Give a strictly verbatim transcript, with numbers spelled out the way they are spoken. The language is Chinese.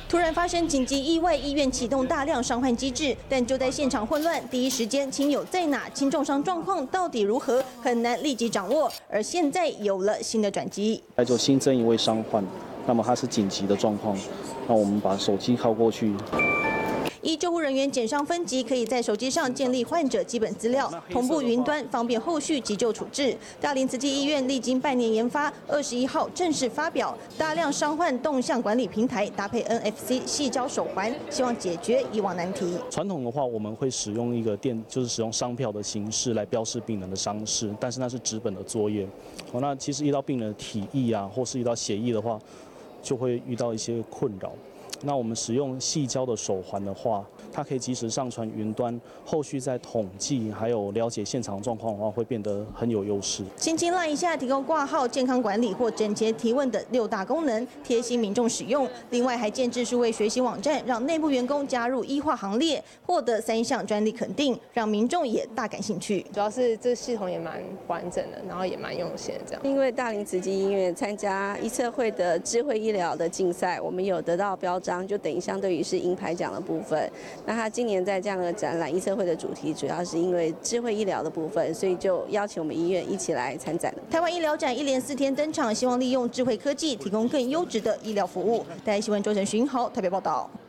突然发生紧急意外，医院启动大量伤患机制，但就在现场混乱，第一时间亲友在哪，轻重伤状况到底如何，很难立即掌握。而现在有了新的转机， 那就新增一位伤患，那么他是紧急的状况，那我们把手机靠过去。 依救护人员减伤分级，可以在手机上建立患者基本资料，同步云端，方便后续急救处置。大林慈济医院历经半年研发，二十一号正式发表大量伤患动向管理平台，搭配 N F C 细胶手环，希望解决以往难题。 传统的话，我们会使用一个电，就是使用商票的形式来标示病人的伤势，但是那是纸本的作业。哦，那其实遇到病人的体液啊，或是遇到血液的话，就会遇到一些困扰。 那我们使用细胶的手环的话，它可以及时上传云端，后续在统计还有了解现场状况的话，会变得很有优势。轻轻拉一下，提供挂号、健康管理或诊前提问的六大功能，贴心民众使用。另外还建置数位学习网站，让内部员工加入医化行列，获得三项专利肯定，让民众也大感兴趣。 主要是这系统也蛮完整的，然后也蛮用心的这样。 因为大林慈济医院参加医策会的智慧医疗的竞赛，我们有得到标章。 就等于相对于是银牌奖的部分。那他今年在这样的展览，医策会的主题主要是因为智慧医疗的部分，所以就邀请我们医院一起来参展。 台湾医疗展一连四天登场，希望利用智慧科技提供更优质的医疗服务。台新闻周晨勋豪台北报道。